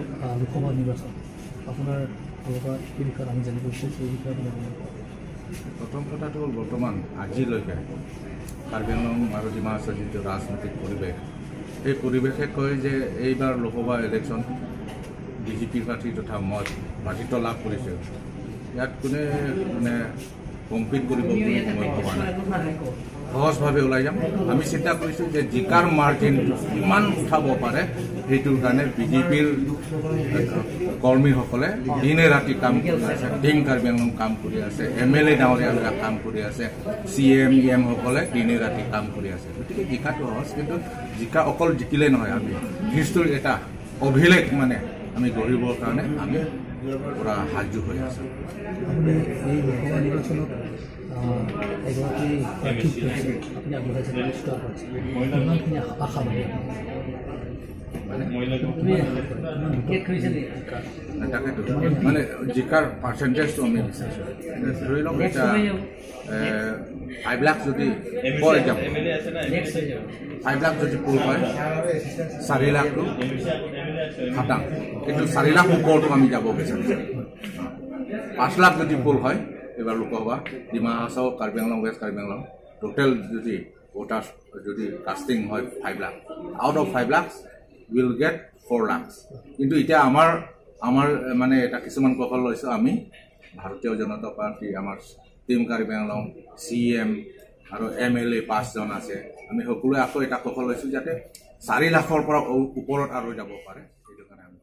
লোকসভা নিৰ্বাচন আপোনাৰ ফালৰ এই বিষয়ত আমি জানিব বিচাৰিছোঁ এই বিষয়ে প্ৰথম কথাটো হ'ল বৰ্তমান আজিলৈকে কাৰ্বি আংলং আৰু ডিমা হাছাওৰ যিটো ৰাজনৈতিক পৰিৱেশ এই পৰিৱেশে কয় যে এইবাৰ লোকসভা ইলেকশ্যন বিজেপি প্ৰাৰ্থী তথা মই প্ৰাৰ্থিত্ব লাভ কৰিছোঁ ইয়াত কোনে মানে কম্পিট কৰিব বুলি মই ভবা নাই সহজভাৱে ওলাই যাম আমি চিন্তা কৰিছোঁ যে জিকাৰ মাৰ্জিন কিমান উঠাব পাৰে সেইটোৰ কাৰণে বিজেপিৰ কৰ্মীসকলে দিনে ৰাতি কাম কৰি আছে টিম কাৰ্বি আংলং কাম কৰি আছে MLA ডাঙৰীয়ালৈ কাম কৰি আছে CM EM সকলে দিনে ৰাতি কাম কৰি আছে গতিকে জিকাটো সহজ কিন্তু জিকা অকল জিকিলে নহয় আমি হিষ্টৰীৰ এটা অভিলেখ মানে আমি গঢ়িবৰ কাৰণে আমি পুৰা সাজু হৈ আছোঁ আপুনি এই লোকসভা নিৰ্বাচনত এগৰাকী প্ৰাৰ্থী আপুনি আগবঢ়াইছে নিশ্চিত কৰিছে ইমানখিনি আশাবাদী মানে জিকাৰ পাৰ্চেণ্টেজটো আমি বিচাৰিছোঁ ধৰি লওক এতিয়া 5 লাখ যদি ফৰ এক্সাম্পল 5 লাখ যদি পোল হয় 4 লাখটো খাটাং কিন্তু 4 লাখ ওপৰতো আমি যাব বিচাৰিছোঁ 5 লাখ যদি পোল হয় এবাৰ লোকসভা ডিমা হাছাও কাৰ্বি আংলং ৱেষ্ট কাৰ্বি আংলং টোটেল যদি ভোটাৰ্ছ যদি কাষ্টিং হয় 5 lakh out of 5 lakh will get 4 lakhs কিন্তু এতিয়া আমাৰ মানে এটা কিছুমান কৌশল লৈছোঁ আমি ভাৰতীয় জনতা পাৰ্টি আমাৰ টিম কাৰ্বি আংলং CM আৰু MLA 5 জন আছে আমি সকলোৱে আকৌ এটা কৌশল লৈছোঁ যাতে 4 লাখৰ পৰা ওপৰত আৰু যাব পাৰে সেইটো কাৰণে